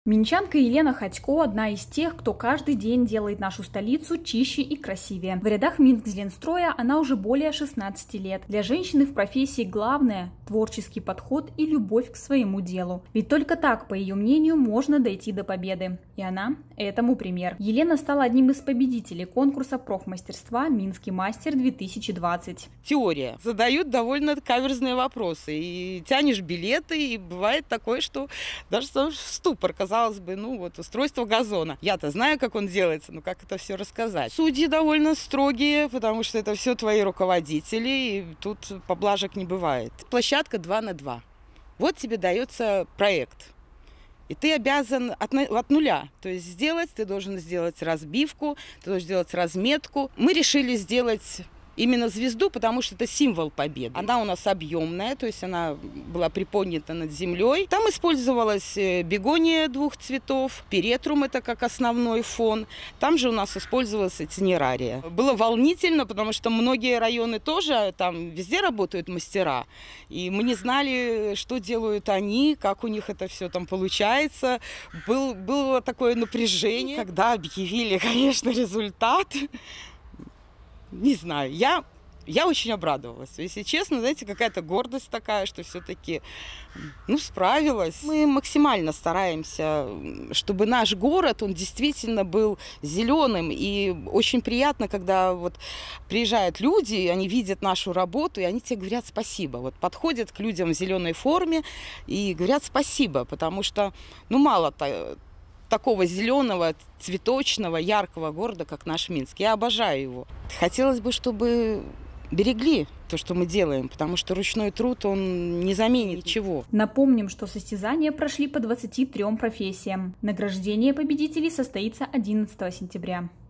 Минчанка Елена Ходько – одна из тех, кто каждый день делает нашу столицу чище и красивее. В рядах Минзеленстроя она уже более 16 лет. Для женщины в профессии главное – творческий подход и любовь к своему делу. Ведь только так, по ее мнению, можно дойти до победы. И она этому пример. Елена стала одним из победителей конкурса профмастерства «Минский мастер-2020». Теория. Задают довольно каверзные вопросы. И тянешь билеты, и бывает такое, что даже в ступор. Казалось бы, устройство газона. Я-то знаю, как он делается, но как это все рассказать? Судьи довольно строгие, потому что это все твои руководители, и тут поблажек не бывает. Площадка 2 на 2. Вот тебе дается проект. И ты обязан от нуля. То есть ты должен сделать разбивку, ты должен сделать разметку. Мы решили сделать именно звезду, потому что это символ победы. Она у нас объемная, то есть она была приподнята над землей. Там использовалась бегония 2 цветов, перетрум, это как основной фон. Там же у нас использовалась цинерария. Было волнительно, потому что многие районы тоже, там везде работают мастера. И мы не знали, что делают они, как у них это все там получается. Было такое напряжение. Когда объявили, конечно, результат, не знаю, я очень обрадовалась. Если честно, знаете, какая-то гордость такая, что все-таки, справилась. Мы максимально стараемся, чтобы наш город, он действительно был зеленым. И очень приятно, когда приезжают люди, они видят нашу работу, и они тебе говорят спасибо. Подходят к людям в зеленой форме и говорят спасибо, потому что, мало такого зеленого, цветочного, яркого города, как наш Минск. Я обожаю его. Хотелось бы, чтобы берегли то, что мы делаем, потому что ручной труд, он не заменит ничего. Напомним, что состязания прошли по 23 профессиям. Награждение победителей состоится 11 сентября.